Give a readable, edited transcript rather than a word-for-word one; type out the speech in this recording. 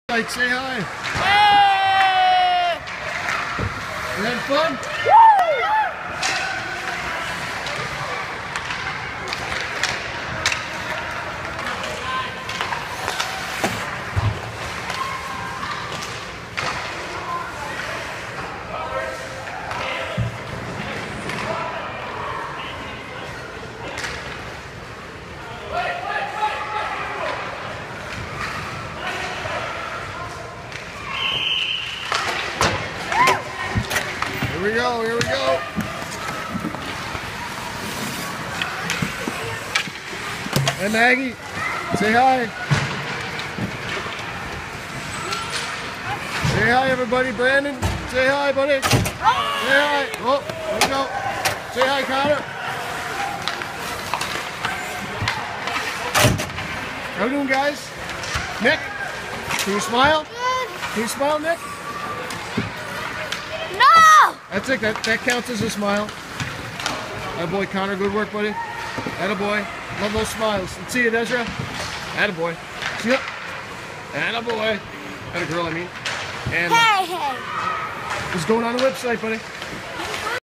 Like, say hi. Hey! You having fun? Here we go, here we go. Hey Maggie, say hi. Say hi everybody, Brandon. Say hi, buddy. Say hi. Oh, there we go. Say hi, Connor. How we doing, guys? Nick, can you smile? Can you smile, Nick? No! That's it. That counts as a smile. Attaboy, Connor. Good work, buddy. Attaboy. Love those smiles. Let's see it, Ezra. Attaboy. See ya. Attaboy. Atta girl, I mean. And Hey! what's going on the website, buddy?